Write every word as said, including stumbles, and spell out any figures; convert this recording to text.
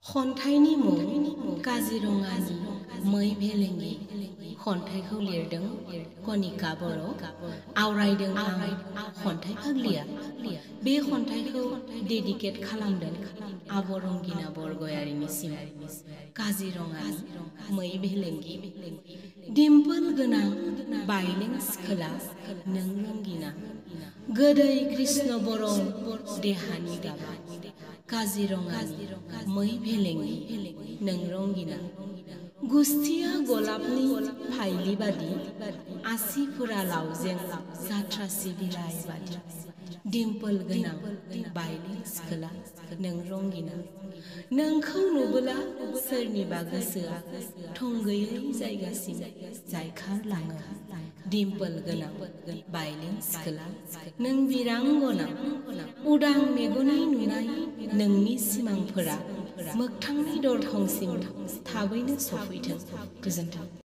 खन्थाइनि मुं काजिरङानि मै भेलेंगि खन्थाइखौ लिरदों कनिका बर' आवरायदों आं खन्थाइ फाग्लिया बे खन्थाइखौ डेडिकेट खालामदों आब' रंगिना बरगयारिनिसिम काजिरङानि मै भेलेंगि दिम्पोल गोनां बायलें सिखोला नों रंगिना गोदै कृष्ण बर' देहानि गाबा काजिरङानि मै भेलेंगि नों रंगिना गुस्थिया गलाबनि फाइलि बादि आसिफोरा लावजें जाथ्रासि बिलाइ बादि दिम्पोल गोनां बायलें सिखोला नों रंगिना नोंखौ नुबोला सोरनिबा गोसोआ थंगैयै जायगासिम जायखारलाङो दिम्पोल गोनां बायलें सिखोला नों बिरांगना उदां मेगनै नुनाय नोंनि सिमांफोरा मोगथांनि दरखंसिम थाबैनो सफैथों गोजोन्थों।